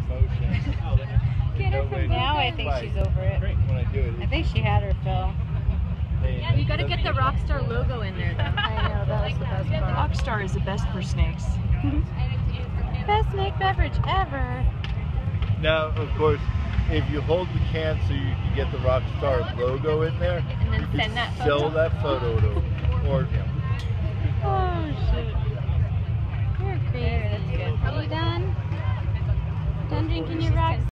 motion. Get her from now. I think she's over it. When I do it, I think she had her fill. You gotta get the Rockstar logo in there, though. I know, that was the best part. Rockstar is the best for snakes. Best snake beverage ever. Now, of course, if you hold the can so you can get the Rockstar logo in there, And then you can send that sell photo. that photo to or Oh shit. You're crazy. Are you done? Done drinking your Rockstar?